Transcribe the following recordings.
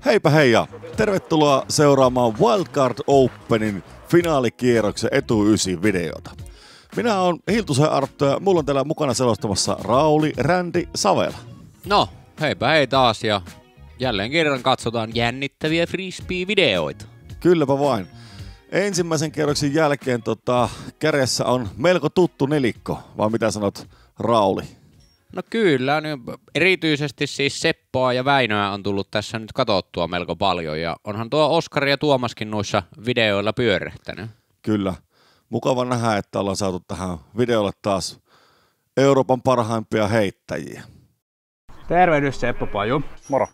Heipä hei ja tervetuloa seuraamaan Wildcard Openin finaalikierroksen Etu 9 videota. Minä olen Hiltusen Arttu ja mulla on täällä mukana selostamassa Rauli, Rändi, Savela. No, heipä hei taas ja jälleen kerran katsotaan jännittäviä frisbee-videoita. Kylläpä vain. Ensimmäisen kierroksen jälkeen kärjessä on melko tuttu nelikko, vai mitä sanot Rauli? No kyllä, niin erityisesti siis Seppoa ja Väinöä on tullut tässä nyt katsottua melko paljon ja onhan tuo Oskari ja Tuomaskin noissa videoilla pyörehtänyt. Kyllä. Mukava nähdä, että ollaan saatu tähän videolle taas Euroopan parhaimpia heittäjiä. Tervehdys Seppo Paju. Moro.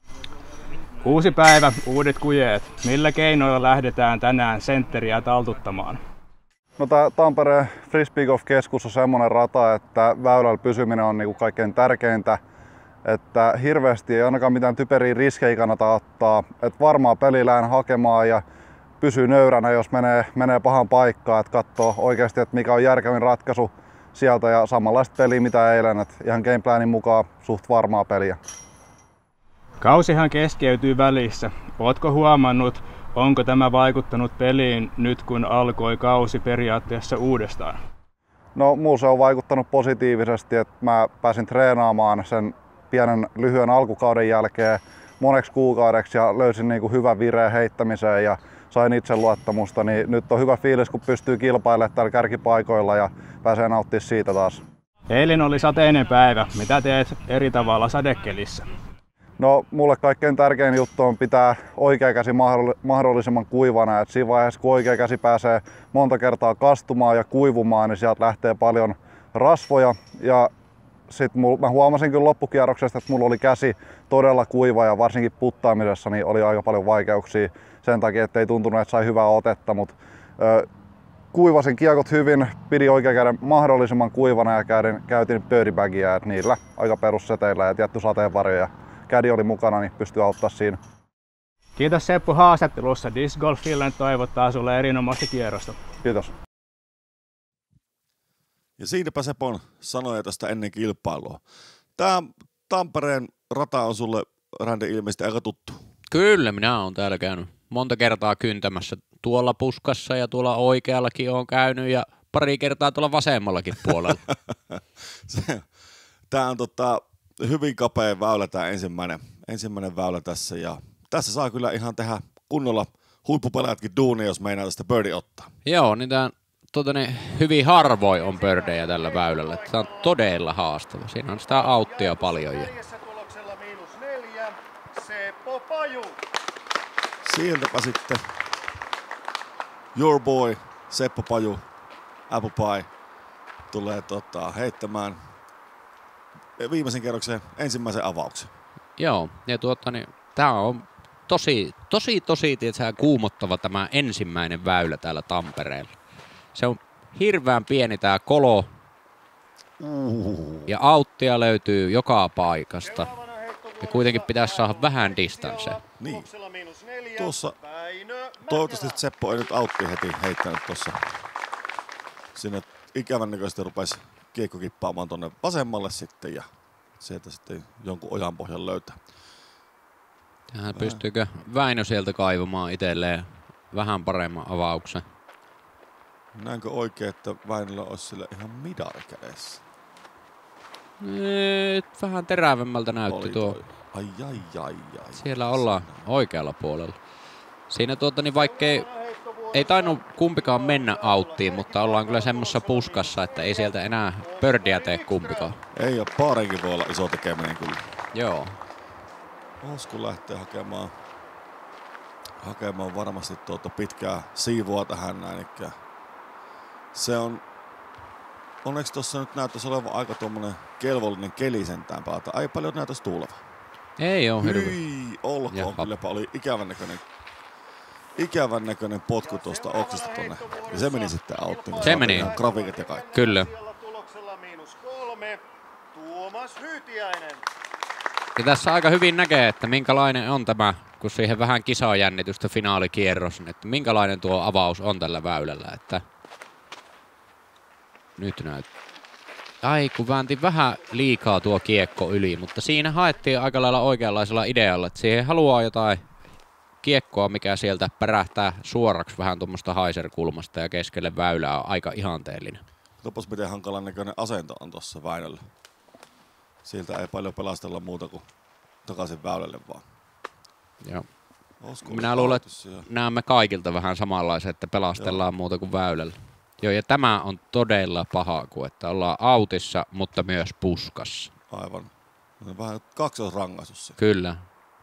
Uusi päivä, uudet kujeet. Millä keinoilla lähdetään tänään sentteriä taltuttamaan? No tää Tampereen Frisbee Golf Keskus on semmonen rata, että väylällä pysyminen on niinku kaikkein tärkeintä. Että hirveästi ei ainakaan mitään typeriä riskejä kannata ottaa. Et varmaan pelilään hakemaan ja pysyy nöyränä, jos menee pahan paikkaan. Et katsoo oikeasti, että mikä on järkevin ratkaisu sieltä ja samanlaista peliä mitä eilen. Et ihan gameplanin mukaan suht varmaa peliä. Kausihan keskeytyy välissä. Ootko huomannut, onko tämä vaikuttanut peliin nyt kun alkoi kausi periaatteessa uudestaan? No mulla se on vaikuttanut positiivisesti, että mä pääsin treenaamaan sen pienen lyhyen alkukauden jälkeen moneksi kuukaudeksi ja löysin niinku hyvän vireen heittämiseen ja sain itseluottamusta, niin nyt on hyvä fiilis kun pystyy kilpailemaan täällä kärkipaikoilla ja pääsee nauttimaan siitä taas. Eilen oli sateinen päivä. Mitä teet eri tavalla sadekelissä? No mulle kaikkein tärkein juttu on pitää oikea käsi mahdollisimman kuivana. Et siinä vaiheessa kun oikea käsi pääsee monta kertaa kastumaan ja kuivumaan, niin sieltä lähtee paljon rasvoja. Ja sit mä huomasin kyllä loppukierroksesta, että mulla oli käsi todella kuiva ja varsinkin puttaamisessa niin oli aika paljon vaikeuksia sen takia, että ei tuntunut, että sai hyvää otetta. Mut, kuivasin kiekot hyvin, pidin oikean käden mahdollisimman kuivana ja käytin birdiebagia, että niillä aika perusseteillä ja tietty sateenvarjo. Kädi oli mukana, niin pystyi auttamaan siinä. Kiitos Seppo haastattelussa. Disc Golf Finland toivottaa sulle erinomaista kierrosta. Kiitos. Ja siinäpä Sepon sanoja tästä ennen kilpailua. Tää Tampereen rata on sulle, Rändi, ilmeisesti aika tuttu. Kyllä, minä olen täällä käynyt monta kertaa kyntämässä tuolla puskassa ja tuolla oikeallakin olen käynyt ja pari kertaa tuolla vasemmallakin puolella. Tää on hyvin kapea väylä, tämä ensimmäinen väylä tässä, ja tässä saa kyllä ihan tehdä kunnolla huippupelaajatkin duunia, jos meinaa tästä birdie ottaa. Joo, niin hyvin harvoin on birdejä tällä väylällä. Tämä on todella haastava. Siinä on sitä auttia paljon. Sieltäpä sitten your boy Seppo Paju, Apple Pie, tulee heittämään viimeisen kerroksen ensimmäisen avauksen. Joo, ja tää on tosi tietysti kuumottava tämä ensimmäinen väylä täällä Tampereella. Se on hirveän pieni tää kolo. Ja auttia löytyy joka paikasta. Ja kuitenkin pitäisi saada vähän distansseja. Niin. Tuossa toivottavasti Seppo ei nyt autti heti heittänyt tuossa. Sinne ikävän näköisesti rupesi kiekko kippaamaan tonne vasemmalle sitten ja sieltä sitten jonkun ojan pohjan löytää. Tähän pystyykö Väinö sieltä kaivamaan itselleen vähän paremman avauksen? Näinkö oikein, että Väinöllä olisi sillä ihan midari kädessä? Vähän terävämmältä näytti tuo. Ai. Siellä ollaan oikealla puolella. Siinä niin vaikkei ei tainnut kumpikaan mennä auttiin, mutta ollaan kyllä semmoisessa puskassa, että ei sieltä enää birdiä tee kumpikaan. Ei ole, paarinkin voi olla iso tekeminen kyllä. Joo. Osku lähtee hakemaan varmasti pitkää siivoa tähän näin. Se on, onneksi tuossa nyt näyttäisi olevan aika tuommoinen kelvollinen keli sentään päätä. Ei paljon näyttäisi tuuleva. Ei oo hirveä. Hyi, olkoon, kylläpä oli ikävän näköinen potku tuosta oksasta tonne. Ja se meni sitten auttiin. Se meni. Grafiikat ja kaikki. Kyllä. Ja tässä aika hyvin näkee, että minkälainen on tämä, kun siihen vähän kisajännitystä finaalikierros, että minkälainen tuo avaus on tällä väylällä. Että nyt näyttää. Ai, kun väänti vähän liikaa tuo kiekko yli, mutta siinä haettiin aika lailla oikeanlaisella idealla, että siihen haluaa jotain kiekkoa, mikä sieltä pärähtää suoraksi vähän tuommoista Heiser-kulmasta ja keskelle väylää on aika ihanteellinen. Topas miten hankalan näköinen asento on tuossa Väinöllä. Sieltä ei paljon pelastella muuta kuin takaisin väylälle vaan. Joo. Minä luulen, että ja... näemme kaikilta vähän samanlaisen, että pelastellaan muuta kuin väylällä. Joo, ja tämä on todella paha, kun että ollaan autissa, mutta myös puskassa. Aivan. Vähän kaksoisrangaistus. Kyllä.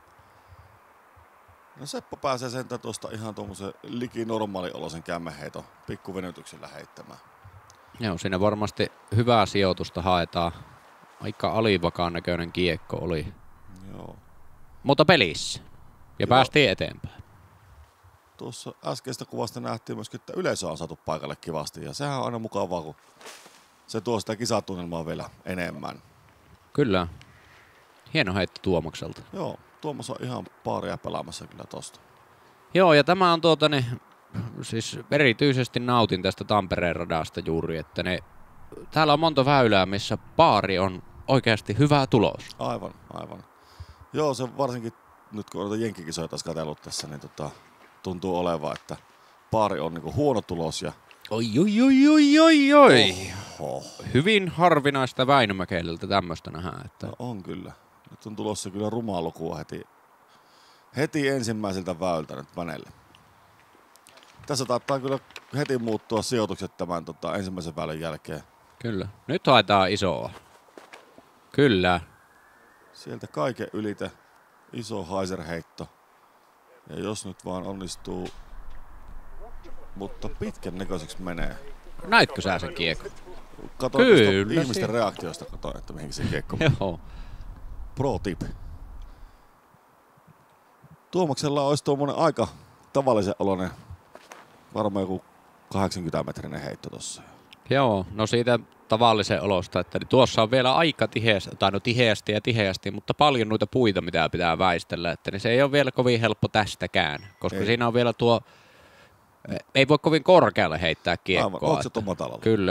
No Seppo pääsee sentään tuosta ihan tuommoisen liki normaalioloisen kämmenheiton pikkuvenytyksellä heittämään. Joo, siinä varmasti hyvää sijoitusta haetaan. Aika alivakaan näköinen kiekko oli. Joo. Mutta pelissä. Ja Joo. Päästiin eteenpäin. Tuossa äskeistä kuvasta nähtiin myöskin, että yleisö on saatu paikalle kivasti. Ja sehän on aina mukavaa, kun se tuo sitä kisatunnelmaa vielä enemmän. Kyllä. Hieno heitto Tuomakselta. Joo, Tuomas on ihan paaria pelaamassa kyllä tosta. Joo, ja tämä on siis erityisesti nautin tästä Tampereen radasta juuri, että täällä on monta väylää, missä paari on oikeasti hyvä tulos. Aivan. Joo, se varsinkin nyt kun on jenkkikisoja taas katsellut tässä, niin tuntuu olevan, että paari on niinku huono tulos ja... Oi. Oho. Hyvin harvinaista Väinömäkelältä tämmöistä nähdään. Että... No, on kyllä. Nyt on tulossa kyllä rumaa lukua heti ensimmäiseltä väyltä nyt Vänelle. Tässä taittaa kyllä heti muuttua sijoitukset tämän ensimmäisen väylän jälkeen. Kyllä. Nyt haetaan isoa. Kyllä. Sieltä kaiken ylite iso Heiser-heitto. Ja jos nyt vaan onnistuu, mutta pitkän näköiseksi menee. Näitkö sä sen kiekko? Katoin ihmisten reaktioista, että mihin se kiekko menee. Joo. Pro tip. Tuomaksella olisi tuommoinen aika tavallisen oloinen, varmaan joku 80-metrinen heitto tossa. Joo, no siitä tavallisen olosta, että tuossa on vielä aika tiheästi, mutta paljon noita puita, mitä pitää väistellä, että niin se ei ole vielä kovin helppo tästäkään, koska siinä on vielä ei voi kovin korkealle heittää kiekkoa. Aivan, onko se tuon matalalla? Kyllä.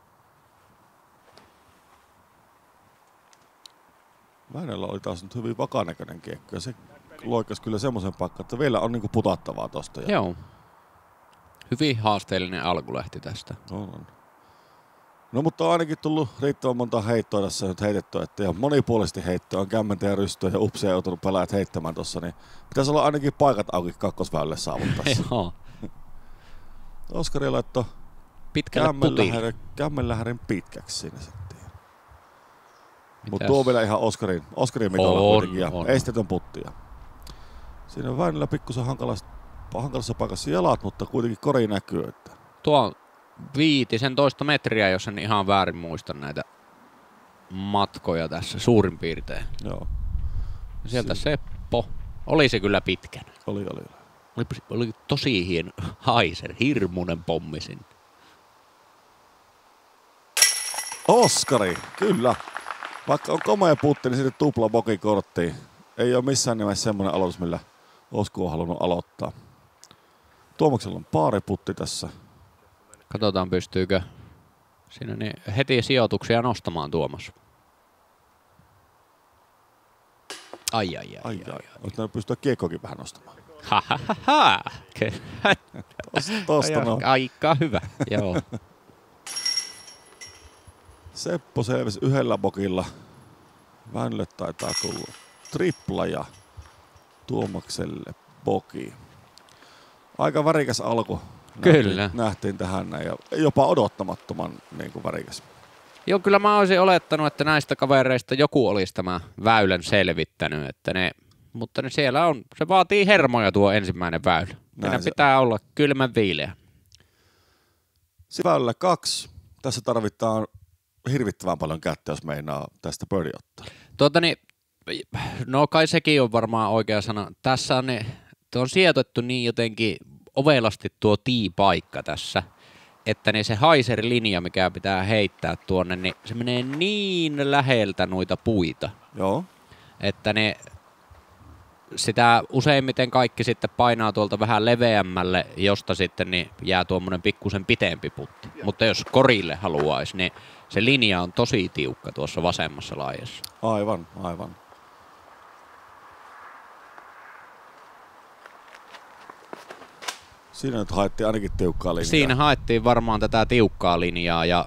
Väinöllä oli taas nyt hyvin vakanäköinen kiekko ja se loikas kyllä semmoisen paikkaan, että vielä on niinku putattavaa tosta. Joo. Hyvin haasteellinen alkulähti tästä. On. No mutta on ainakin tullut riittävän monta heittoa tässä nyt heitettyä, että ihan monipuolisesti heittoa on kämmentä ja rystyä ja upseja joutunut pelaajat heittämään tossa, niin pitäisi olla ainakin paikat auki kakkosväylälle saavuttaessa. Joo. Oskari laittoi kämmenlähärin pitkäksi siinä sitten. Mutta tuo vielä ihan Oskarin mitolla kuitenkin ja estetön puttia. Siinä on Väinöllä pikkusen hankalassa paikassa jalat, mutta kuitenkin kori näkyy. Että... Tuo on 15 metriä, jos en ihan väärin muista näitä matkoja tässä suurin piirtein. Joo. Sieltä Seppo. Oli se kyllä pitkän. Oli tosi hieno Heiser, hirmuinen pommi sinne. Oskari, kyllä. Vaikka on komea putti, niin sitten tupla bokikorttiin. Ei ole missään nimessä semmoinen aloitus, millä Osku on halunnut aloittaa. Tuomaksella on paariputti tässä. Katsotaan pystyykö siinä niin heti sijoituksia nostamaan Tuomas. Ai. Olisi pystyä kiekkokin vähän nostamaan. Ha. Tosta no. Aika hyvä, joo. Seppo selvisi yhdellä bokilla. Väinölle taitaa tulla tripla ja Tuomakselle boki. Aika värikäs alku. Kyllä. Nähtiin tähän näin ja jopa odottamattoman niin kuin värikäs. Joo, kyllä mä olisin olettanut, että näistä kavereista joku olisi tämä väylän selvittänyt, mutta ne siellä on, se vaatii hermoja tuo ensimmäinen väylä. Meidän pitää olla kylmän viileä. Väylällä 2. Tässä tarvitaan hirvittävän paljon kättä, jos meinaa tästä birdie ottaa. No kai sekin on varmaan oikea sana. Tässä on sijoitettu niin jotenkin ovelasti tuo tee-paikka tässä, että se Heiser-linja, mikä pitää heittää tuonne, niin se menee niin läheltä noita puita. Joo. Että sitä useimmiten kaikki sitten painaa tuolta vähän leveämmälle, josta sitten niin jää tuommoinen pikkusen pitempi putti. Mutta jos korille haluaisi, niin se linja on tosi tiukka tuossa vasemmassa laajassa. Aivan. Siinä nyt haettiin ainakin tiukkaa linjaa. Siinä haettiin varmaan tätä tiukkaa linjaa ja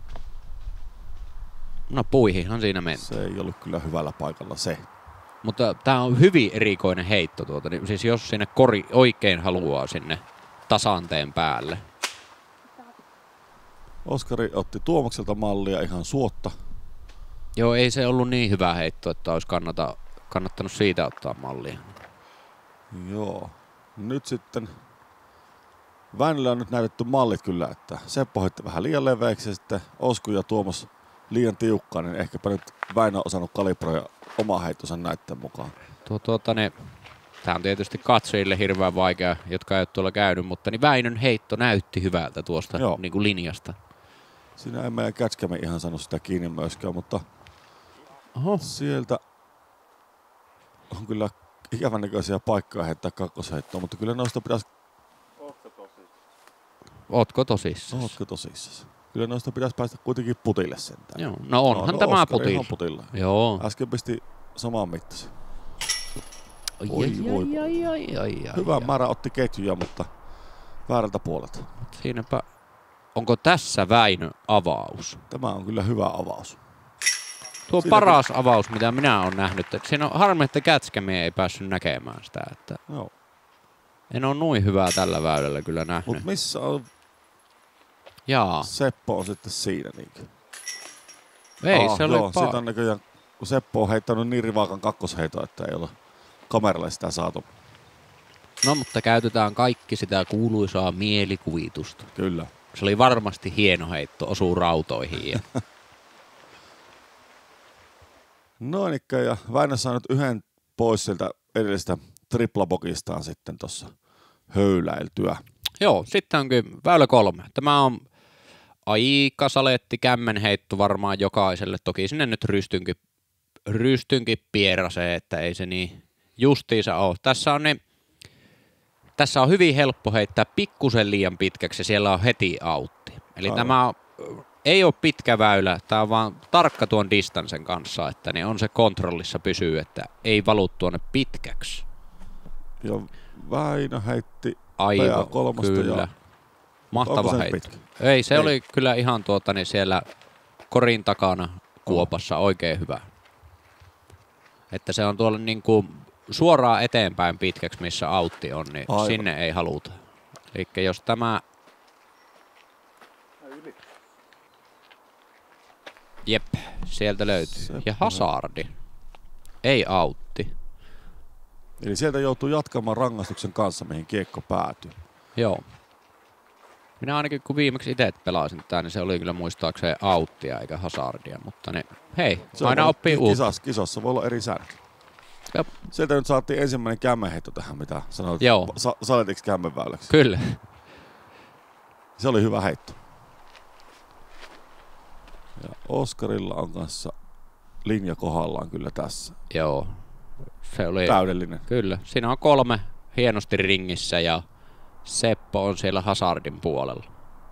no puihinhan siinä meni. Se ei ollut kyllä hyvällä paikalla se. Mutta tää on hyvin erikoinen heitto niin siis jos sinne kori oikein haluaa sinne tasanteen päälle. Oskari otti Tuomakselta mallia ihan suotta. Joo, ei se ollut niin hyvä heitto, että olisi kannattanut siitä ottaa mallia. Joo. Nyt sitten Väinölle on nyt näytetty mallit kyllä, että Seppo hoitti vähän liian leveäksi ja sitten Osku ja Tuomas liian tiukkaan, niin ehkäpä nyt Väinö on osannut kalibroida oma heittonsa näytteen mukaan. Tämä on tietysti katsojille hirveän vaikea, jotka ei ole tuolla käynyt, mutta niin Väinön heitto näytti hyvältä tuosta niin kuin linjasta. Siinä ei meidän kätskämme ihan saanut sitä kiinni myöskään, mutta sieltä on kyllä ikävän näköisiä paikkoja heittää kakkosheittoa, mutta kyllä noista pitäisi... Ootko tosissaan? Ootko tosissaan? Kyllä noista pitäisi päästä kuitenkin putille sentään. Joo, no onhan tämä putilla. Joo. Äsken pisti samaan mittaisen. Ai. Hyvä määrä otti ketjuja, mutta väärältä puolelta. Siinäpä. Onko tässä Väinö avaus? Tämä on kyllä hyvä avaus. Tuo on paras avaus, mitä minä olen nähnyt. Siinä on harmi, että kätskämiä ei päässyt näkemään sitä. Että en ole noin hyvää tällä väylällä kyllä nähnyt. Mutta missä on Seppo on sitten siinä niinkö? Ei, se oli siitä on näköjään, kun Seppo on heittänyt niin rivaakan kakkosheiton, että ei ole kameralle sitä saatu. No, mutta käytetään kaikki sitä kuuluisaa mielikuvitusta. Kyllä. Se oli varmasti hieno heitto, osuu rautoihin. Noinikka, ja Väinö saa nyt yhden pois sieltä edellisestä triplabokistaan sitten tuossa höyläiltyä. Joo, sitten onkin väylä 3. Tämä on aika saletti kämmenheitto varmaan jokaiselle. Toki sinne nyt rystynkin pierasee, että ei se niin justiinsa ole. Tässä on hyvin helppo heittää pikkusen liian pitkäksi ja siellä on heti autti. Eli tämä ei ole pitkä väylä, tämä on vaan tarkka tuon distancen kanssa, että niin on se kontrollissa pysyy, että ei valu tuonne pitkäksi. Ja Väinö heitti aivan PA3 kyllä. Ja mahtava heitto. Ei, se oli kyllä ihan niin siellä korin takana kuopassa oikein hyvä. Että se on tuolla niin kuin suoraan eteenpäin pitkäksi, missä autti on, niin sinne ei haluta. Eli jos tämä... Jep, sieltä löytyy. Ja hazardi. Ei autti. Eli sieltä joutuu jatkamaan rangaistuksen kanssa, mihin kiekko päätyy. Joo. Minä ainakin kun viimeksi itse pelasin tää, niin se oli kyllä muistaakseni auttia eikä hazardia, mutta ne, hei, se aina oppii uutta. Kisossa voi olla eri säännöt. Jop. Sieltä nyt saatiin ensimmäinen kämmenheitto tähän, mitä sanoit saletiksi kämmenväyläksi. Kyllä. Se oli hyvä heitto. Ja Oskarilla on kanssa linja kohdallaan kyllä tässä. Joo. Se oli täydellinen. Kyllä. Siinä on 3 hienosti ringissä ja Seppo on siellä hazardin puolella.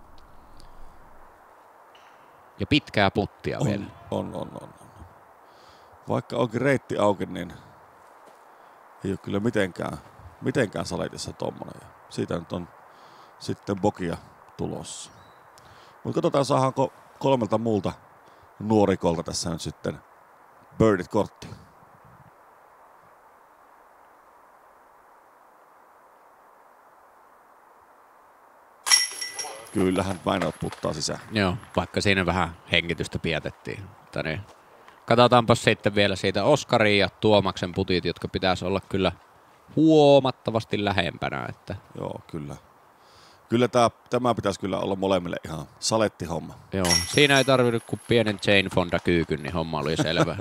Ja pitkää puttia vielä. On. Vaikka onkin reitti auki, niin ei ole kyllä mitenkään saletissa tommonen. Siitä nyt on sitten bokia tulossa. Mutta katsotaan, saadaanko 3 muulta nuorikolta tässä nyt sitten birdit kortti. Kyllähän Väinö puttaa sisään. Joo, vaikka siinä vähän hengitystä pidätettiin. Niin. Katsotaanpa sitten vielä siitä Oskarin ja Tuomaksen putit, jotka pitäisi olla kyllä huomattavasti lähempänä. Että. Joo, kyllä. Kyllä tämä pitäisi kyllä olla molemmille ihan salettihomma. Joo, siinä ei tarvinnut kuin pienen Jane Fonda kyykyn, niin homma oli selvä.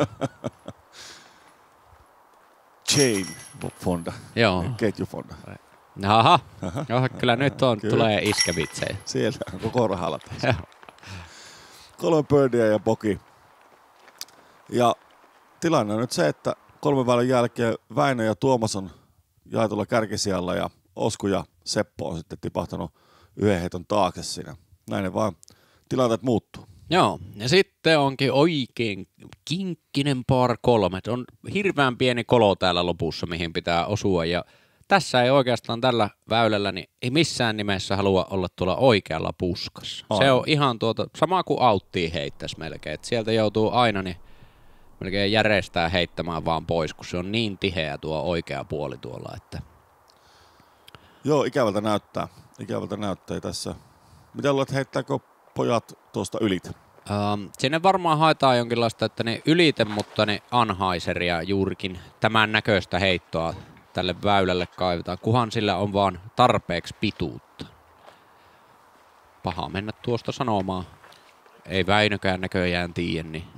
Jane Fonda. Joo. Ketjufonda. Aha. Kyllä nyt tulee iskevitsejä. Siellä on koko rahalla tässä. 3 birdia ja bogi. Ja tilanne on nyt se, että 3 väylän jälkeen Väinö ja Tuomas on jaetulla kärkisijalla ja Osku ja Seppo on sitten tipahtanut yhden heiton taakse siinä. Näin ne vaan tilanteet muuttuu. Joo, ja sitten onkin oikein kinkkinen par 3. On hirveän pieni kolo täällä lopussa, mihin pitää osua. Ja tässä ei oikeastaan tällä väylällä, niin ei missään nimessä halua olla tuolla oikealla puskassa. Se on ihan sama kuin auttiin heittäisi melkein. Et sieltä joutuu aina niin melkein järjestää heittämään vaan pois, kun se on niin tiheä tuo oikea puoli tuolla. Että... Joo, ikävältä näyttää. Ikävältä näyttää tässä. Mitä luulet, heittääkö pojat tuosta ylit? Sinne varmaan haetaan jonkinlaista, että ne ylite, mutta ne Anheuseria juurikin tämän näköistä heittoa tälle väylälle kaivetaan, kunhan sillä on vaan tarpeeksi pituutta. Paha mennä tuosta sanomaan. Ei Väinökään näköjään tiedä, niin.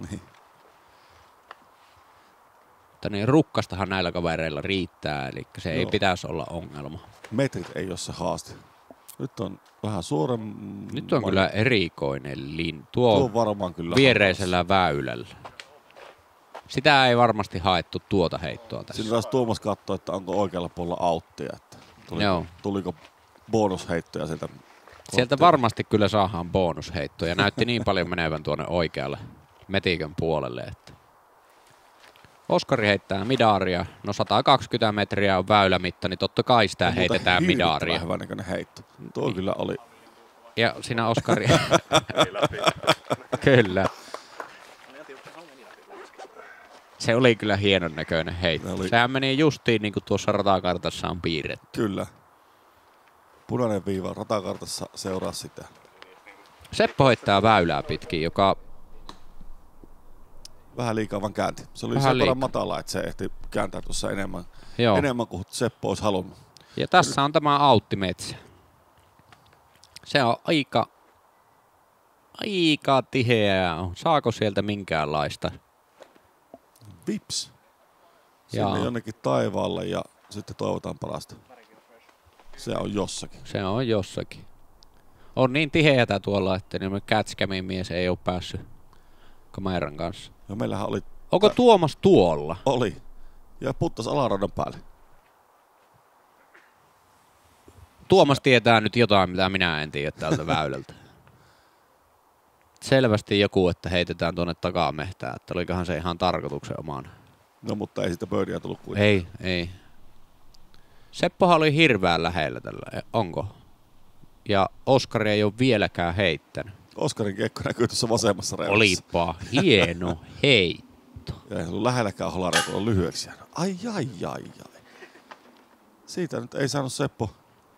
Mutta niin rukkastahan näillä kavereilla riittää, eli se ei pitäisi olla ongelma. Metrit ei ole se haaste. Nyt on vähän suoremmin. Nyt on kyllä erikoinen tuo varmaan kyllä viereisellä väylällä. Sitä ei varmasti haettu tuota heittoa tässä. Siinä taas Tuomas katsoi, että onko oikealla puolella auttia. Että tuliko bonusheittoja sieltä? Sieltä varmasti kyllä saadaan bonusheittoja. Näytti niin paljon menevän tuonne oikealle metikön puolelle. Että. Oskari heittää midaria. No 120 metriä on väylämitta, niin totta kai sitä heitetään midaria. Hyvän näköinen heitto. Tuo kyllä oli. Ja siinä Oskari. Kyllä. Se oli kyllä hienon näköinen heitto. Sehän meni justiin niin kuin tuossa ratakartassa on piirretty. Kyllä. Punainen viiva ratakartassa seuraa sitä. Seppo heittää väylää pitkin, joka... Vähän liikaa vaan käänti. Se oli sen verran matala, että se ehti kääntää tuossa enemmän kuin Seppo olisi halunnut. Ja tässä on tämä auttimetsä. Se on aika tiheää. Saako sieltä minkäänlaista? Vips. Sinne jonnekin taivaalle ja sitten toivotaan parasta. Se on jossakin. Se on jossakin. On niin tiheätä tuolla, että Catchcamin mies ei ole päässyt kameran kanssa. Ja meillähän oli... Onko Tuomas tuolla? Oli. Ja puttas alaradan päälle. Tuomas tietää nyt jotain, mitä minä en tiedä tältä väylältä. Selvästi joku, että heitetään tuonne takamehtään, että olikohan se ihan tarkoituksenomaan. No mutta ei sitä birdia tullut kuitenkaan. Ei. Seppohan oli hirveän lähellä tällä, onko? Ja Oskari ei ole vieläkään heittänyt. Oskarin kiekko näkyy tuossa vasemmassa reunassa. Olipa hieno heitto. Ja ei ollut lähelläkään holaria, kun on lyhyeksi jäänyt. Ai. Siitä nyt ei saanut Seppo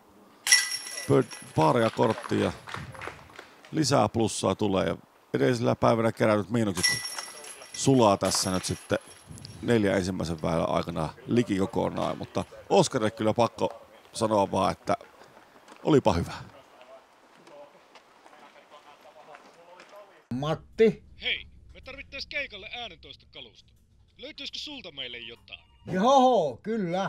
paaria korttia. Lisää plussaa tulee ja edellisellä päivänä kerätyt miinukset sulaa tässä nyt sitten 4 ensimmäisen väylän aikana liki kokonaan. Mutta Oskarille kyllä pakko sanoa vaan, että olipa hyvä. Matti. Hei, me tarvittais keikalle äänentoistokalusta. Löytyisikö sulta meille jotain? Joo, kyllä.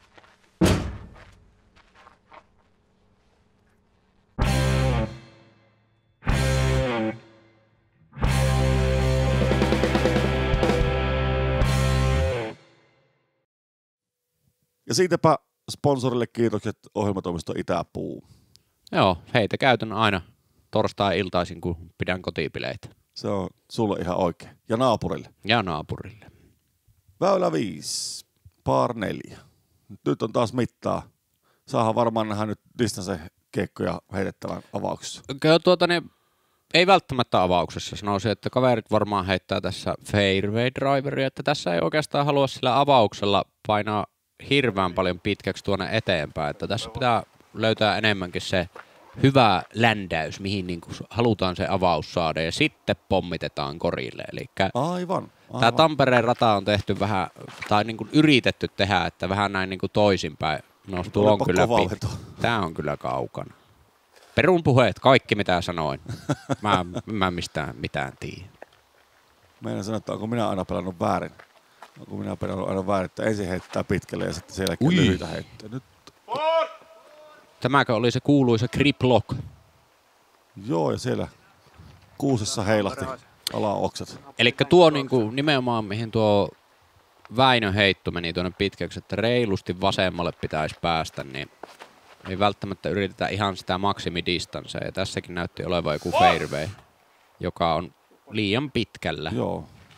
Ja siitäpä sponsorille kiitokset ohjelmatoimisto Itäpuu. Joo, heitä käytän aina torstai-iltaisin, kun pidän kotipileitä. Se on sulle ihan oikein. Ja naapurille. Ja naapurille. Väylä 5, par 4. Nyt on taas mittaa. Saadaan varmaan nähdä nyt distance-kiekkoja heitettävän avauksessa. Kyllä ei välttämättä avauksessa. Sanoisin, että kaverit varmaan heittää tässä fairway driveria, että tässä ei oikeastaan halua sillä avauksella painaa hirveän paljon pitkäksi tuonne eteenpäin. Että tässä pitää löytää enemmänkin se hyvä ländäys, mihin niin kuin halutaan se avaus saada, ja sitten pommitetaan korille. Elikkä Aivan. Tämä Tampereen rata on tehty vähän, tai niin kuin yritetty tehdä, että vähän näin niin kuin toisinpäin. No, tuo on kyllä Tämä on kyllä kaukana. Perun puheet, kaikki mitä sanoin. Mä mistään mitään tiedä. Meidän sanoa, että onko minä aina pelannut väärin. Onko minä pelannut aina väärin, että ensin heittää pitkälle ja sitten sen jälkeen lyhyitä heittää. Nyt. Tämäkö oli se kuuluisa grip lock? Joo, ja siellä kuusessa heilahti alaoksat. Elikkä tuo niinku nimenomaan, mihin tuo Väinön heitto meni tuonne pitkäksi, että reilusti vasemmalle pitäisi päästä, niin ei välttämättä yritetä ihan sitä maksimidistanssia. Ja tässäkin näytti olevan joku fairway, joka on liian pitkällä. Joo.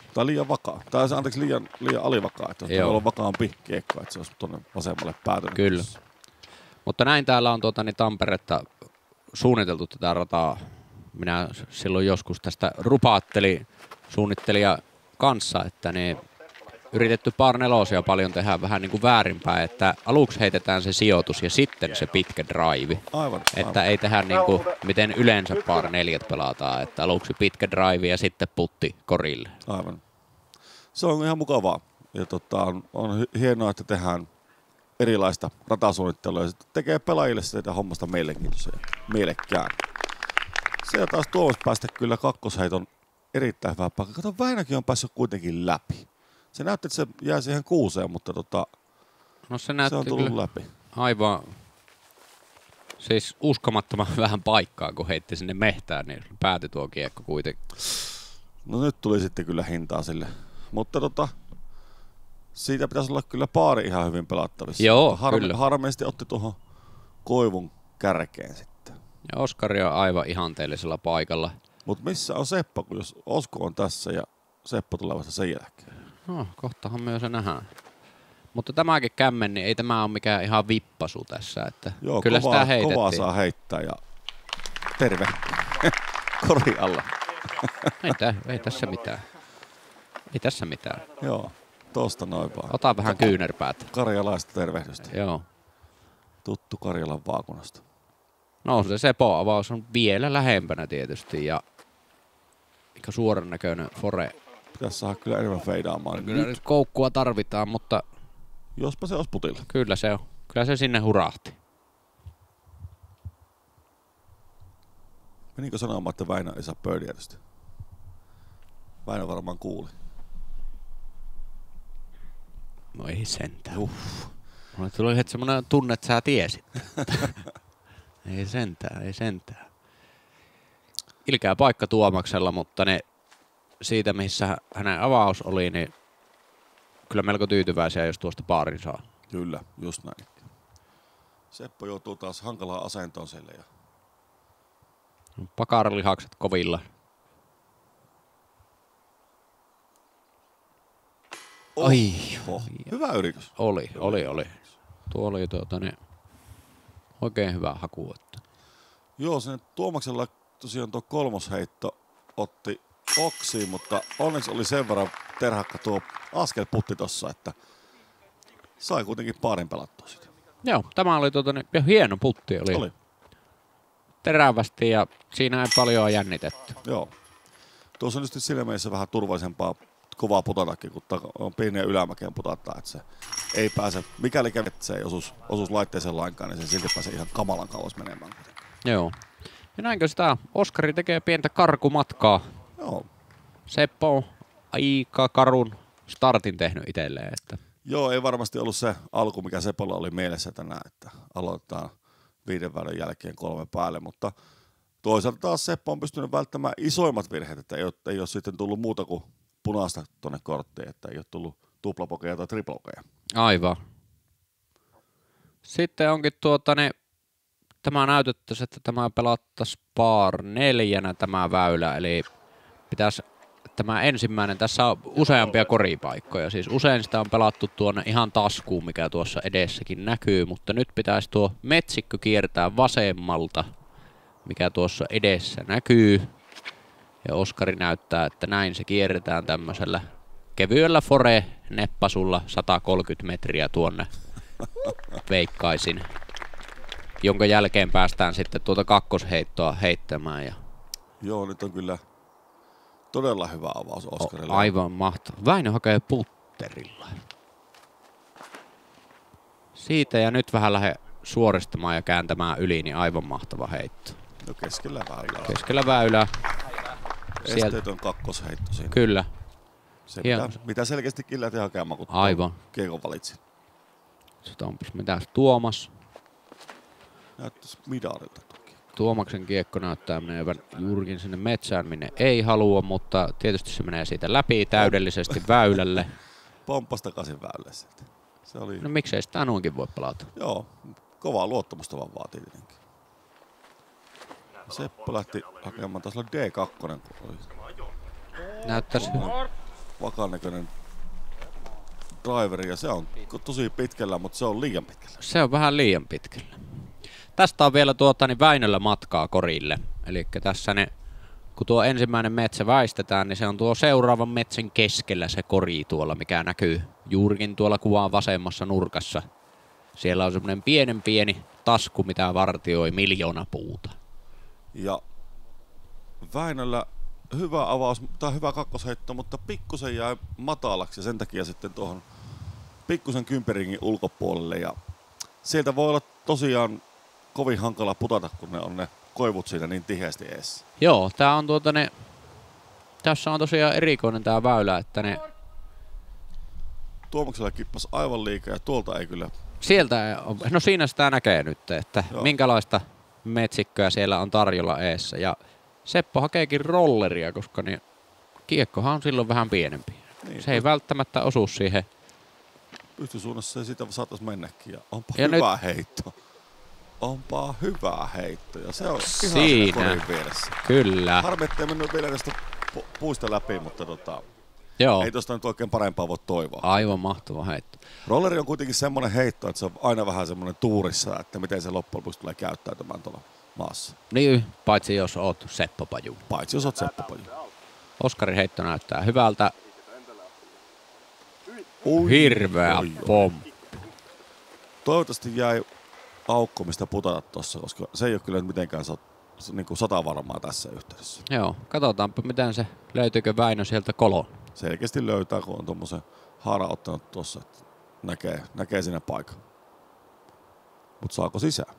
Tai liian vakaa. Tai anteeksi, liian alivakaa. Että olisi ollut vakaampi kiekko, että se olisi tuonne vasemmalle päätynyt. Kyllä. Mutta näin täällä on Tamperetta suunniteltu tätä rataa. Minä silloin joskus tästä rupaattelin suunnittelija kanssa, että ne yritetty par nelosia paljon tehdä vähän niin kuin väärinpäin, että aluksi heitetään se sijoitus ja sitten se pitkä drive. Aivan. Että ei tehdä niin kuin miten yleensä par neljät pelataan, että aluksi pitkä drive ja sitten putti korille. Aivan. Se on ihan mukavaa. Ja on hienoa, että tehdään erilaista ratasuunnittelua ja tekee pelaajille sitä hommasta mielenkiintoisia, mielekkään. Se taas Tuomas päästä kyllä kakkosheiton erittäin hyvä paikka. Kato, Väinäkin on päässyt kuitenkin läpi. Se näytti, että se jää siihen 6, mutta no se on tullut läpi. Aivan. Siis uskomattoman vähän paikkaa, kun heitti sinne mehtään, niin päätyi tuo kiekko kuitenkin. No nyt tuli sitten kyllä hintaa sille. Mutta siitä pitäisi olla kyllä paari ihan hyvin pelattavissa. Joo, kyllä. Harmeisesti otti tuohon Koivun kärkeen sitten. Ja Oskari on aivan ihanteellisella paikalla. Mutta missä on Seppo, kun jos Osko on tässä ja Seppo tulee vasta sen jälkeen? No, kohtahan myös se nähdään. Mutta tämäkin kämmen, niin ei tämä ole mikään ihan vippasu tässä. Että joo, kyllä sitä heitettiin. Kovaa saa heittää ja terve kori alla. Ei tässä mitään. Ei tässä mitään. Joo, tosta noin vaan. Ota vähän kyynärpäät. Karjalaista tervehdystä. Joo. Tuttu Karjalan vaakunasta. No se Sepo-avaus on vielä lähempänä tietysti ja aika suoran näköinen fore. Pitäisi saada kyllä enemmän feidaamaan. Kyllä nyt koukkua tarvitaan, mutta jospa se olisi putilla. Kyllä se on. Kyllä se sinne hurahti. Menikö sanomaan, että Väinö ei saa birdiä tästä? Väinö varmaan kuuli. No ei sentään. Mulle tuli heti semmoinen tunne, että sä tiesit. Ei sentään. Ilkeä paikka Tuomaksella, mutta ne siitä, missä hänen avaus oli, niin kyllä melko tyytyväisiä, jos tuosta paarin saa. Kyllä, just näin. Seppo joutuu taas hankalaan asentoon sille. Ja pakaralihakset kovilla. Hyvä yritys. Oli. Tuo oli oikein hyvä haku. Joo, sinne Tuomaksella tosiaan tuo kolmosheitto otti oksiin, mutta onneksi oli sen verran terhakka tuo askelputti tossa, että sai kuitenkin paarin pelattua sitä. Joo, tämä oli ja hieno putti oli. Terävästi ja siinä ei paljon jännitetty. Joo. Tuossa on nyt siinä mielessä vähän turvallisempaa kovaa putatakin, kun on pieniä ylämäkeen putata, että se ei pääse, mikäli se ei osuus laitteeseen lainkaan, niin se silti pääsee ihan kamalan kauas menemään. Joo. Ja näinkö sitä Oskari tekee pientä karkumatkaa. Joo. Seppo on aika karun startin tehnyt itselleen. Että. Joo, ei varmasti ollut se alku, mikä Sepolla oli mielessä tänään, että aloitetaan 5 väylän jälkeen 3 päälle, mutta toisaalta taas Seppo on pystynyt välttämään isoimmat virheet, että ei ole sitten tullut muuta kuin punaista tuonne korttiin, että ei ole tullut tuplapokeja tai triplokeja. Aivan. Sitten onkin tämä näytettäisiin, että tämä pelattaisiin par 4 tämä väylä, eli pitäisi tämä ensimmäinen, tässä on useampia koripaikkoja, siis usein sitä on pelattu tuonne ihan taskuun, mikä tuossa edessäkin näkyy, mutta nyt pitäisi tuo metsikkö kiertää vasemmalta, mikä tuossa edessä näkyy. Ja Oskari näyttää, että näin se kierretään tämmöisellä kevyellä fore-neppasulla 130 metriä tuonne veikkaisin, jonka jälkeen päästään sitten tuota kakkosheittoa heittämään. Ja joo, nyt on kyllä todella hyvä avaus Oskarille. Aivan mahtava. Väinö hakee putterilla. Siitä ja nyt vähän lähde suoristamaan ja kääntämään yli, niin aivan mahtava heitto. No keskellä väylää. Keskellä väylää. Esteetön kakkosheitto siinä. Kyllä. Se mitä selkeästikin lähti hakemaan, kun kiekon valitsi. Onpas mitäs Tuomas. Näyttäisi midarilta toki. Tuomaksen kiekko näyttää menevän juurikin sinne metsään, minne ei halua, mutta tietysti se menee siitä läpi täydellisesti väylälle. Pomppas takaisin väylälle sieltä. Se oli. No miksei sitä noinkin voi pelata? Joo, kovaa luottamusta vaan vaatii tietenkin. Seppo lähti hakemaan, taas oli D2. Näyttäisi vakaan näköinen driveri ja se on tosi pitkällä, mutta se on liian pitkällä. Se on vähän liian pitkällä. Tästä on vielä Väinöllä matkaa korille. Eli tässä kun tuo ensimmäinen metsä väistetään, niin se on tuo seuraavan metsän keskellä se kori tuolla, mikä näkyy juurikin tuolla kuvan vasemmassa nurkassa. Siellä on semmoinen pieni tasku, mitä vartioi 1,000,000 puuta. Ja Väinöllä hyvä avaus, tai hyvä kakkosheitto, mutta pikkusen jäi matalaksi ja sen takia sitten tuohon pikkusen kymperingin ulkopuolelle. Ja sieltä voi olla tosiaan kovin hankala putata, kun ne on ne koivut siinä niin tiheästi eessä. Joo, tää on tässä on tosiaan erikoinen tää väylä, että ne... Tuomaksella kippas aivan liikaa ja tuolta ei kyllä... Sieltä ei ole. No siinä sitä näkee nyt, että joo, minkälaista metsikköä siellä on tarjolla eessä. Ja Seppo hakeekin rolleria, koska niin kiekkohan on silloin vähän pienempi. Niin, se ei välttämättä osu siihen. Pystysuunnassa ja sitä saatais mennäkin. Ja onpa ja hyvä heitto. Onpa hyvä heitto. Ja se on ihan korin vieressä. Kyllä. Harmi, ettei mennyt vielä tästä puista läpi, mutta joo, ei tosta nyt oikein parempaa voi toivoa. Aivan mahtava heitto. Rolleri on kuitenkin semmoinen heitto, että se on aina vähän semmoinen tuurissa, että miten se loppujen lopuksi tulee käyttäytymään tuolla maassa. Niin, paitsi jos oot Seppo Paju. Paitsi jos oot Seppo Paju. Oskarin heitto näyttää hyvältä. Hirveä pomppu. Toivottavasti jäi aukko, mistä putata tossa, koska se ei ole kyllä mitenkään niin 100 varmaa tässä yhteydessä. Joo, katsotaanpa miten se, löytyykö Väinö sieltä kolon. Selkeästi löytää, kun on tommosen haaran ottanut tuossa, että näkee siinä paikan. Mut saako sisään?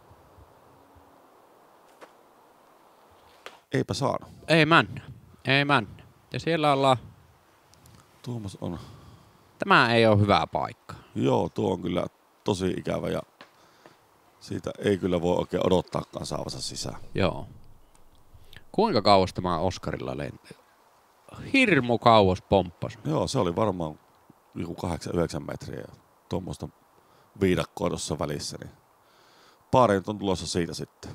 Eipä saanut. Ei mennä. Ja siellä ollaan... Tuomas on... Tämä ei ole hyvä paikka. Joo, tuo on kyllä tosi ikävä ja siitä ei kyllä voi oikein odottaakaan saavansa sisään. Joo. Kuinka kauas tämä Oskarilla lenti? Hirmu kauas pomppasi. Joo, se oli varmaan joku 8-9 metriä ja tuommoista viidakkoa tuossa välissä. Niin pari nyt on tulossa siitä sitten.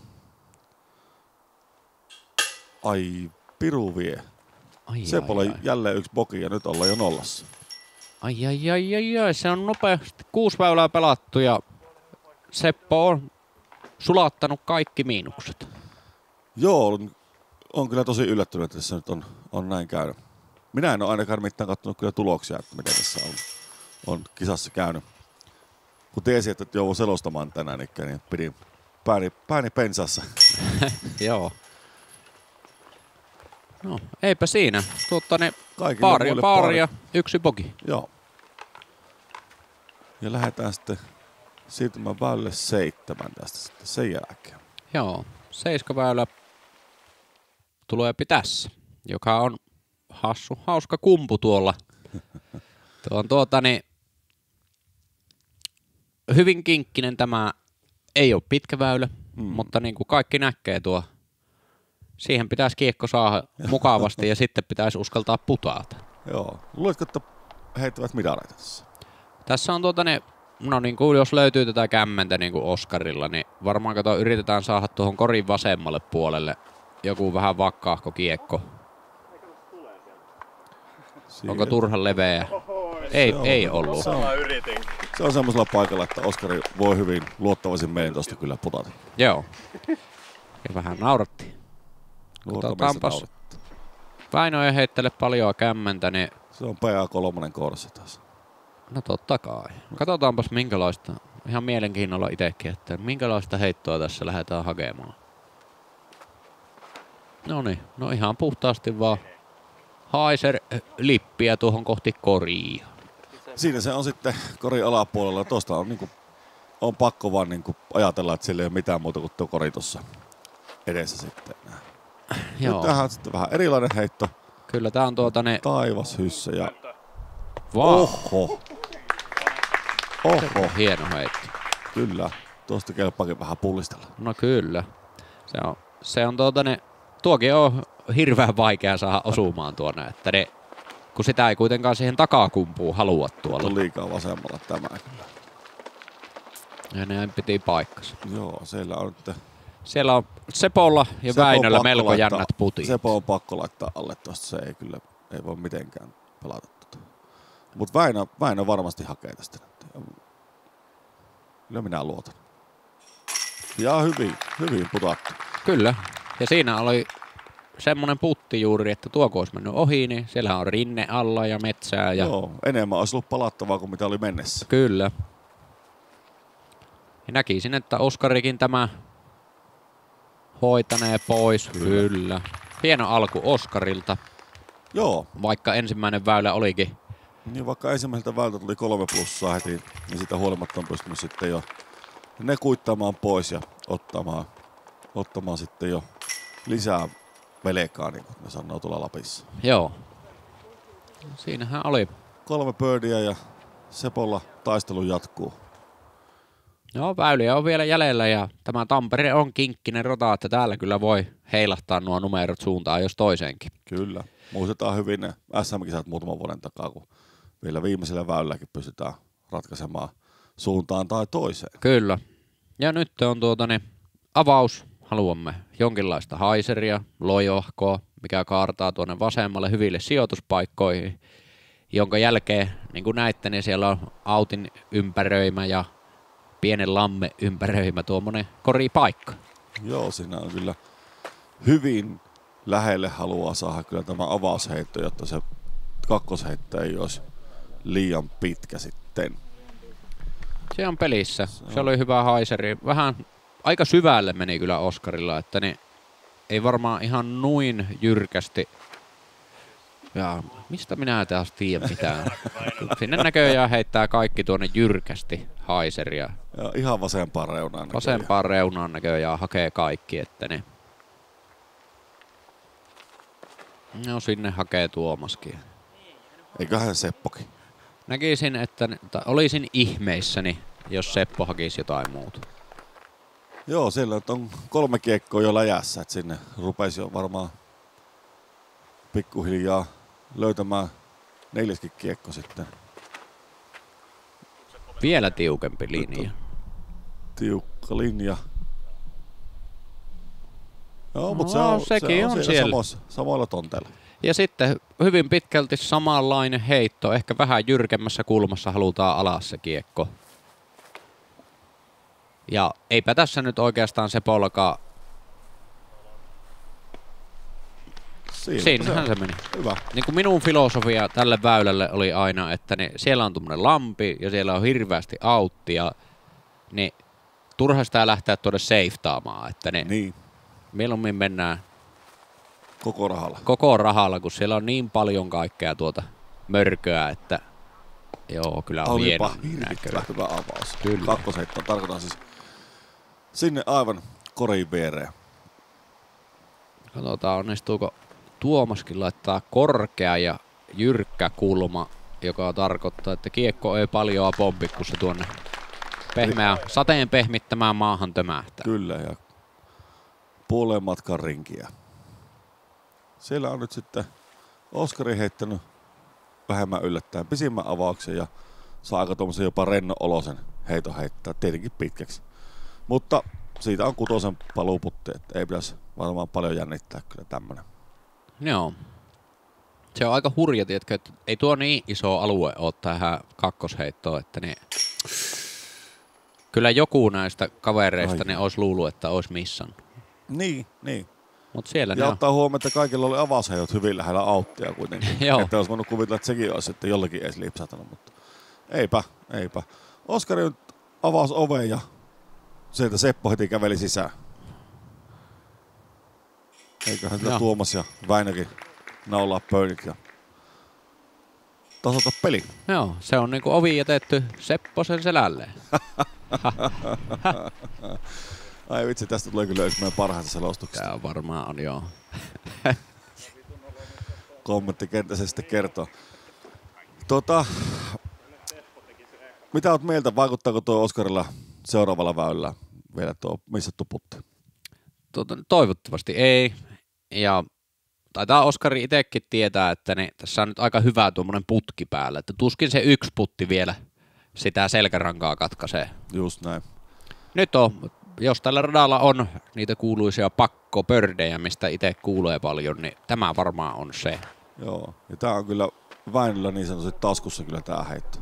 Ai, piru vie. Sepolla jälleen yksi boki ja nyt ollaan jo nollassa. Ai, se on nopeasti 6 väylää pelattu ja Seppo on sulattanut kaikki miinukset. Joo, on kyllä tosi yllättynyt, että tässä nyt on näin käynyt. Minä en ole ainakaan mitään katsonut kyllä tuloksia, että miten tässä on kisassa käynyt. Kun tiesin, että joudun selostamaan tänään, niin pidin pääni pensassa. No, eipä siinä. Pari ja yksi bogi. Joo. Ja lähdetään sitten siirtymään väylälle 7 tästä sitten sen jälkeen. Joo, 7 väylä tulee tässä, joka on hauska kumpu tuolla. Tuo on hyvin kinkkinen tämä, ei ole pitkä väylä, mutta niin kuin kaikki näkee tuo. Siihen pitäisi kiekko saada mukavasti ja sitten pitäisi uskaltaa putaata. Joo. Luuletko, että heittävät midareita tässä? Tässä on no niin kuin jos löytyy tätä kämmentä niin kuin Oskarilla, niin varmaan yritetään saada tuohon korin vasemmalle puolelle joku vähän vakkaahko kiekko. Onko turhan leveä? Ei ollut. Se on semmoisella paikalla, että Oskari voi hyvin luottavaisin meidän tuosta kyllä putata. Joo. Ja vähän naurattiin. Katsotaanpas. Väinö ei heittele paljon kämmentä, niin... Se on PA3 kohdassa taas. No totta kai. Katsotaanpas minkälaista, ihan mielenkiinnolla itsekin, että minkälaista heittoa tässä lähdetään hakemaan. Noniin, no ihan puhtaasti vaan Haiser-lippiä tuohon kohti koria. Siinä se on sitten korin alapuolella. Tuosta on pakko vaan ajatella, että sillä ei ole mitään muuta kuin tuo kori tuossa edessä sitten. Joo. Nyt tähän on sitten vähän erilainen heitto. Kyllä tää on Taivas hyssä ja... Wow. Oho. Hieno heitto. Kyllä. Tuosta kelpaakin vähän pullistella. No kyllä. Se on tuokin on hirveän vaikea saada osumaan tuonne, että kun sitä ei kuitenkaan siihen takakumpuun halua tuolla. On liikaa vasemmalla tämä kyllä. Ja ne piti paikkansa. Joo, siellä on Sepolla ja Väinöllä melko jännät putit. Sepo on pakko laittaa alle tuosta, se ei voi mitenkään pelata. Mut Väinö varmasti hakee tästä. Kyllä minä luotan. Ja hyvin putattu. Kyllä. Ja siinä oli semmonen putti juuri, että tuoko olisi mennyt ohi, niin siellä on rinne alla ja metsää. Ja... Joo, enemmän olisi ollut palattavaa kuin mitä oli mennessä. Kyllä. Ja näkisin, että Oskarikin tämä hoitanee pois. Kyllä. Hieno alku Oskarilta. Joo. Vaikka ensimmäinen väylä olikin. Niin vaikka ensimmäiseltä väyltä tuli 3+ heti, niin sitä huolimatta on pystynyt sitten jo ne kuittaamaan pois ja ottamaan sitten jo lisää velkaa, niin kuin ne sanoo tuolla Lapissa. Joo. Siinähän oli. 3 birdiä ja Sepolla taistelu jatkuu. Joo, väyliä on vielä jäljellä ja tämä Tampere on kinkkinen rata, että täällä kyllä voi heilahtaa nuo numerot suuntaan jos toiseenkin. Kyllä. Muistetaan hyvin ne SM-kisat muutaman vuoden takaa, kun vielä viimeisellä väylälläkin pystytään ratkaisemaan suuntaan tai toiseen. Kyllä. Ja nyt on avaus. Haluamme jonkinlaista haiseria, lojohkoa, mikä kaartaa tuonne vasemmalle hyville sijoituspaikkoihin, jonka jälkeen, niin kuin näitte, niin siellä on autin ympäröimä ja pienen lamme ympäröimä tuommoinen koripaikka. Joo, siinä on kyllä hyvin lähelle haluaa saada kyllä tämä avausheitto, jotta se kakkosheitto ei olisi liian pitkä sitten. Se on pelissä. Se oli hyvä haiseri. Vähän aika syvälle meni kyllä Oskarilla, että niin ei varmaan ihan noin jyrkästi. Ja mistä minä taas tiedän mitään. Sinne näköjään heittää kaikki tuonne jyrkästi haiseria. Ja ihan vasempaan reunaan. Vasempaan reunaan näköjään hakee kaikki, että ne. No sinne hakee Tuomaskin. Eiköhän Seppokin. Näkisin, että olisin ihmeissäni, jos Seppo hakisi jotain muuta. Joo, siellä on 3 kiekkoa jo läjässä, että sinne rupesi jo varmaan pikkuhiljaa löytämään 4. kiekko sitten. Vielä tiukempi linja. Tiukka linja. Joo, mutta sekin on siellä samoilla tonteilla. Ja sitten hyvin pitkälti samanlainen heitto, ehkä vähän jyrkemmässä kulmassa halutaan alas se kiekko. Ja eipä tässä nyt oikeastaan Sepollakaan. Siinähän se meni. Hyvä. Niin kuin minun filosofia tälle väylälle oli aina, että siellä on tuommoinen lampi ja siellä on hirveästi auttia, niin turha sitä lähteä tuonne seiftaamaan, että niin. Mieluummin mennään koko rahalla, kun siellä on niin paljon kaikkea tuota mörköä, että joo, kyllä on hieno näköä. Hyvä avaus. Kyllä. Kakkosheitto tarkoitan siis sinne aivan koriin viereen. Katsotaan, onnistuuko Tuomaskin laittaa korkea ja jyrkkä kulma, joka tarkoittaa, että kiekko ei paljoa pompi, kun se tuonne sateen pehmittämään maahan tömähtää. Kyllä, ja puoleen matkan rinkiä. Siellä on nyt sitten Oskari heittänyt vähemmän yllättäen pisimmän avauksen ja saa aika tuommoisen jopa rennon olosen heiton heittää, tietenkin pitkäksi. Mutta siitä on 6 paluuputti, että ei pitäisi varmaan paljon jännittää kyllä tämmönen. Joo. Se on aika hurja, tiedätkö, että ei tuo niin iso alue ole tähän kakkosheittoon, että niin kyllä joku näistä kavereista ne olisi luullut, että olisi missannut. Niin. Mut siellä ja ottaa huomioon, että kaikilla oli avausheitot hyvin lähellä auttia kuitenkin. Joo. Että olisi voinut kuvitella, että sekin olisi sitten jollakin edes lipsahtanut, mutta eipä. Oskari nyt avasi oven ja sieltä Seppo heti käveli sisään. Eiköhän sitä Tuomas ja Väinökin naulaa pöydit ja tasata peli. Joo, se on niinku ovi jätetty Sepposen selälleen. Ai vitsi, tästä tulee kyllä yksi meidän parhaista selostuksista. Tää varmaan on, joo. Kommenttikenttä se sitten kertoo. Mitä oot mieltä, vaikuttaako tuo Oskarilla seuraavalla väylällä vielä tuo missattu putti? Toivottavasti ei. Ja taitaa Oskari itsekin tietää, että tässä on nyt aika hyvä tuommoinen putki päällä. Että tuskin se 1 putti vielä sitä selkärankaa katkaisee. Just näin. Nyt jos tällä radalla on niitä kuuluisia pakkopördejä, mistä itse kuulee paljon, niin tämä varmaan on se. Joo, ja tää on kyllä Väinöllä niin sanotusti taskussa kyllä tää heitto.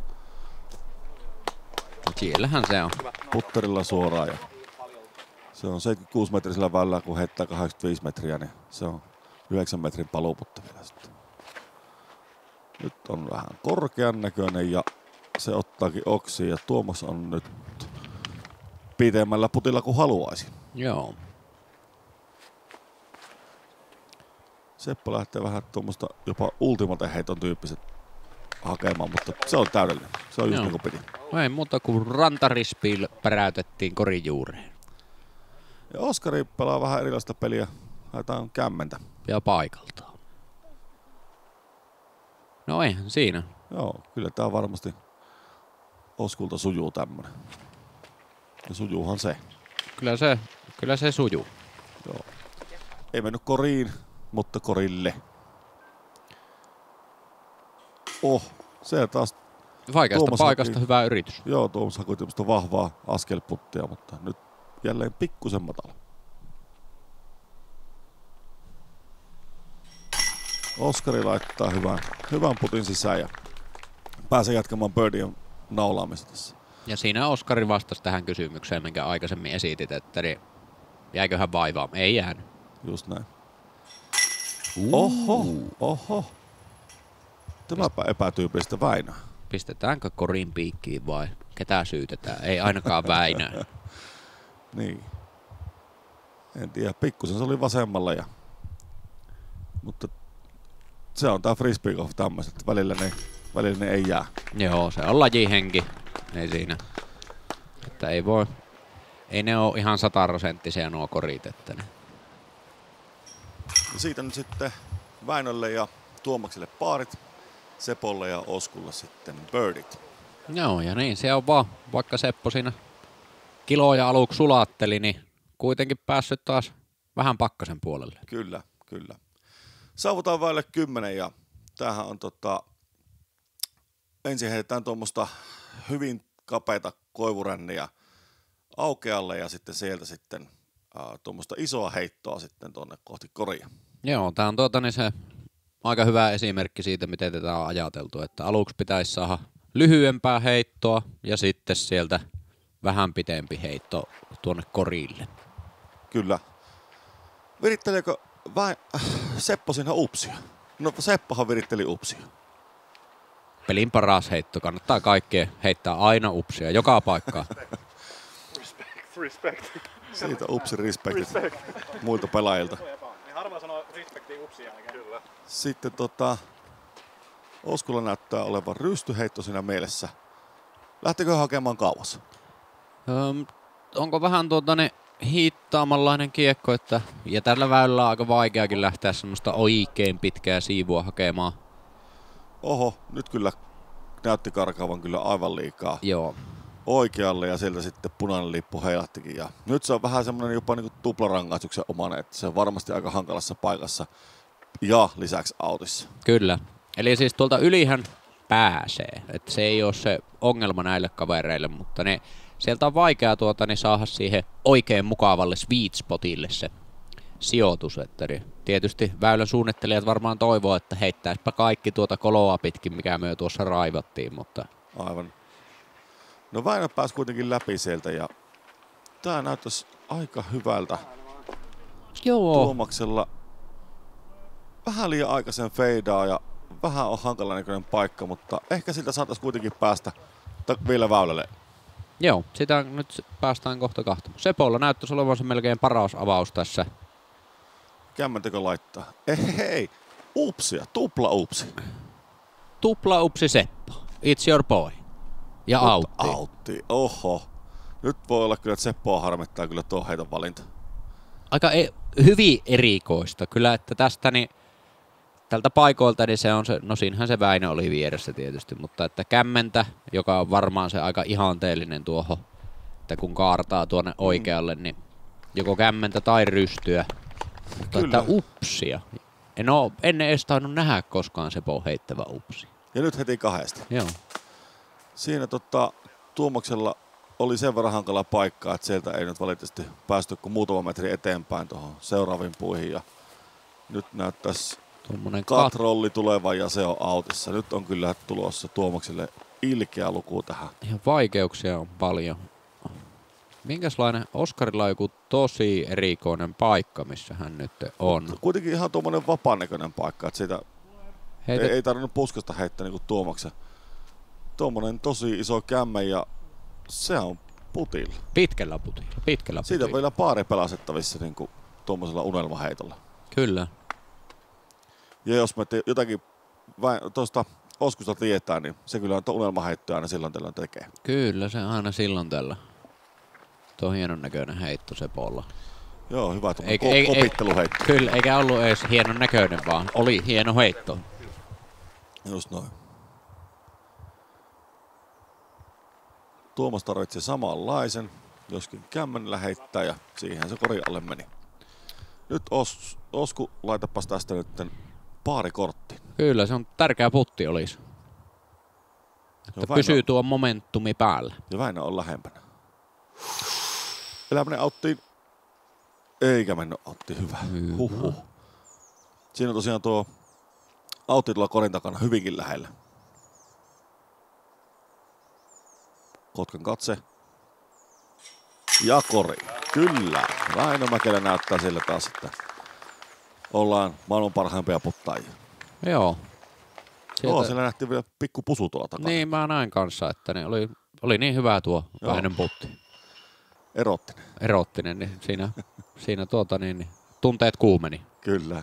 Siellähän se on. Putterilla suoraan ja se on 76 metrisellä välillä, kun heittää 85 metriä, niin se on 9 metrin paluuputti vielä sitten. Nyt on vähän korkean näköinen ja se ottaakin oksia ja Tuomas on nyt pitemmällä putilla kuin haluaisi. Joo. Seppo lähtee vähän tuommoista jopa ultimate heiton tyyppiset hakemaan, mutta se on täydellinen. Se on just niin kuin piti. Ei muuta kuin rantarispiil päräytettiin korin juureen. Ja Oskari pelaa vähän erilaista peliä. Haetaan kämmentä. Ja paikaltaan. No eihän siinä. Joo, kyllä tää varmasti Oskulta sujuu tämmönen. Ja sujuuhan se. Kyllä se sujuu. Joo. Ei mennyt koriin, mutta korille. Se taas Vaikeasta Tuomas paikasta haki, hyvä yritys. Joo, Tuomas hakui tämmöistä vahvaa askelputtia, mutta nyt jälleen pikkusen matala. Oskari laittaa hyvän putin sisään ja pääsee jatkamaan birdien naulaamista tässä. Ja siinä Oskari vastasi tähän kysymykseen, minkä aikaisemmin esitit, että niin jäiköhän vaivaa. Ei jäänyt. Just näin. Oho. Tämäpä epätyypillistä Väinöä. Pistetäänkö korin piikkiin vai ketä syytetään? Ei ainakaan Väinöä. Niin. En tiedä, pikkusen se oli vasemmalla mutta se on tää frisbee golf tämmöiset, että välillä ne ei jää. Joo, se on lajihenki. Ei siinä. Että ei ne ole ihan 100% nuo korit, että ne. Ja siitä nyt sitten Väinölle ja Tuomakselle paarit, Sepolle ja Oskulle sitten birdit. Joo, ja niin se on vaan, vaikka Seppo siinä kiloja aluksi sulatteli, niin kuitenkin päässyt taas vähän pakkasen puolelle. Kyllä. Saavutaan väille 10 ja tämähän on ensin heitetään tuommoista hyvin kapeata koivuränniä aukealle ja sitten sieltä sitten tuommoista isoa heittoa sitten tuonne kohti koria. Joo, tää on niin se aika hyvä esimerkki siitä, miten tätä on ajateltu, että aluksi pitäisi saada lyhyempää heittoa ja sitten sieltä vähän pitempi heitto tuonne korille. Kyllä. Viritteleekö Seppo siinä upsia? No Seppohan viritteli upsia. Pelin paras heitto. Kannattaa kaikkea heittää aina upsia, joka paikkaan. Respect. Siitä upsin respektit muilta pelaajilta. Niin harva sanoo respektiin upsia. Kyllä. Sitten Oskulla näyttää olevan rystyheitto siinä mielessä. Lähtekö hakemaan kauas? Onko vähän hiittaamanlainen kiekko, ja tällä väylällä on aika vaikeakin lähteä semmoista oikein pitkää siivua hakemaan. Oho, nyt kyllä näytti karkaavan kyllä aivan liikaa. Joo. Oikealle ja sieltä sitten punainen lippu heilahtikin. Ja nyt se on vähän semmoinen jopa niinku tuplarangaistuksen omainen, että se on varmasti aika hankalassa paikassa ja lisäksi autissa. Kyllä. Eli siis tuolta ylihän pääsee. Että se ei ole se ongelma näille kavereille, mutta sieltä on vaikea saada siihen oikein mukavalle sweet spotille se sijoitus. Että tietysti väylän suunnittelijat varmaan toivoo, että heittäisipä kaikki tuota koloa pitkin, mikä me tuossa raivattiin, mutta... Aivan. No Väinö pääsi kuitenkin läpi sieltä ja tää näyttäisi aika hyvältä. Joo. Tuomaksella vähän liian aikaisen feidaa ja vähän on hankala näköinen paikka, mutta ehkä siltä saataisiin kuitenkin päästä vielä väylälle. Joo, sitä nyt päästään kohta kahtomaan. Sepolla näyttäisi olevan se melkein paras avaus tässä. Kämmentekö laittaa? Ei, upsia, tupla upsi. Tupla upsi Seppo. It's your boy. Ja autti. Oho. Nyt voi olla kyllä, että Seppoa harmittaa kyllä tuo heiton valinta. Aika hyvin erikoista. Kyllä, että tästä tältä paikoilta niin se on se, no siinähän se Väinö oli vieressä tietysti, mutta että kämmentä, joka on varmaan se aika ihanteellinen tuohon, että kun kaartaa tuonne oikealle, niin joko kämmentä tai rystyä. Mutta että upsia. En ole ennen edes tainnut nähdä koskaan Sepon heittävä upsi. Ja nyt heti kahdesta. Joo. Siinä Tuomaksella oli sen verran hankala paikka, että sieltä ei nyt valitettavasti päästy kuin muutama metri eteenpäin tuohon seuraaviin puihin. Ja nyt näyttäisi Tuommoinen katrolli tuleva ja se on autissa. Nyt on kyllä tulossa Tuomakselle ilkeä luku tähän. Ihan vaikeuksia on paljon. Minkäslainen Oskarilla on joku tosi erikoinen paikka, missä hän nyt on? Kuitenkin ihan tuommoinen vapaanäköinen paikka, että siitä ei tarvinnut puskasta heittää niin kuin Tuomaksen. Tuommoinen tosi iso kämmä ja se on putilla. Pitkällä putilla. Siitä on vielä paari pelasettavissa niin kuin tuommoisella unelmaheitolla. Kyllä. Ja jos me jotakin tuosta Oskusta tietää, niin se kyllä on unelmaheittoja aina silloin tällöin tekee. Kyllä, se aina silloin tällä. Tuo on hienon näköinen heitto Sepolla. Joo, hyvä kopitteluheitto. Kyllä, eikä ollut edes hienon näköinen, vaan oli hieno heitto. Just noin. Tuomas tarvitsee samanlaisen, joskin kämmenellä heittää ja siihen se kori alle meni. Nyt Osku, laitapas tästä nyt paarikortti. Kyllä, se on tärkeä putti olisi. Että pysyy tuo momentumi päällä. Ja Väinö on lähempänä. Eläminen auttiin. Eikä mennyt autti. Hyvä. Huhhuh. Siinä on tosiaan tuo autti tuolla korin takana hyvinkin lähellä. Kotkan katse. Ja kori. Kyllä. Väinö Mäkelä näyttää sille taas, että ollaan maailman parhaimpia puttaajia. Joo. Joo, siellä nähtiin vielä pikku pusu tuolla takana. Niin, mä näin kanssa, että ne oli niin hyvä tuo Väinön putti. Erottinen, niin siinä tunteet kuumeni. Kyllä.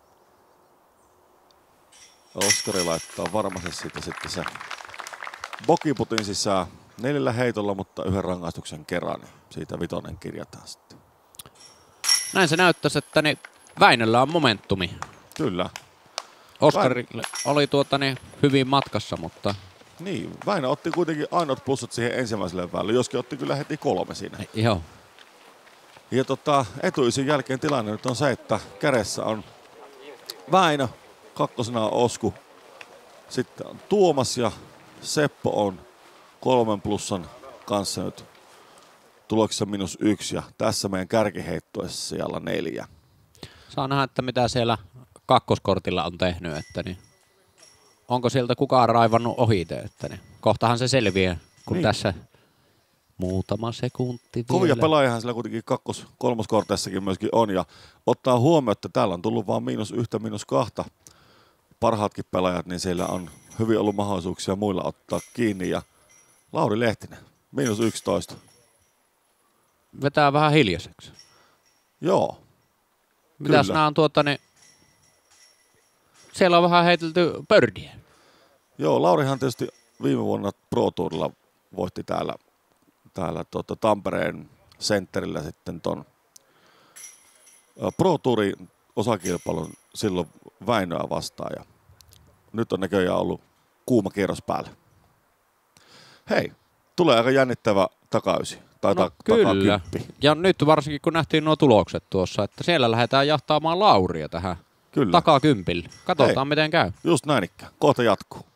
Oskari laittaa varmasti siitä sitten se bokiputin sisään 4 heitolla, mutta 1 rangaistuksen kerran, niin siitä 5 kirjataan sitten. Näin se näyttäisi, että Väinöllä on momentumi. Kyllä. Oskarille oli hyvin matkassa, mutta... Niin, Väinö otti kuitenkin ainoat plussat siihen ensimmäiselle väliin, joskin otti kyllä heti 3 siinä. Joo. Ja etuisin jälkeen tilanne nyt on se, että kädessä on Väinö, kakkosena on Osku, sitten on Tuomas ja Seppo on 3 plussan kanssa nyt tuloksessa -1 ja tässä meidän kärkiheittoessa siellä 4. Saa nähdä, että mitä siellä kakkoskortilla on tehnyt, että onko sieltä kukaan raivannut ohite, että kohtahan se selviää, kun niin. Tässä muutama sekunti vielä. Kovia pelaajahan sillä kuitenkin kolmoskorteissakin myöskin on ja ottaa huomioon, että täällä on tullut vaan -1, -2 parhaatkin pelaajat, niin siellä on hyvin ollut mahdollisuuksia muilla ottaa kiinni ja Lauri Lehtinen, -11. Vetää vähän hiljaiseksi. Joo. Mitäs nämä on siellä on vähän heitelty pördiä. Joo, Laurihan tietysti viime vuonna Pro Tourilla voitti täällä Tampereen sentterillä sitten ton Pro Tourin osakilpailun silloin Väinöä vastaan ja nyt on näköjään ollut kuuma kierros päällä. Hei, tulee aika jännittävä takaysi. Tai kyllä. Takakymppi. Ja nyt varsinkin kun nähtiin nuo tulokset tuossa, että siellä lähdetään jahtaamaan Lauria tähän takakympille. Katsotaan miten käy. Just näin ikään. Kohta jatkuu.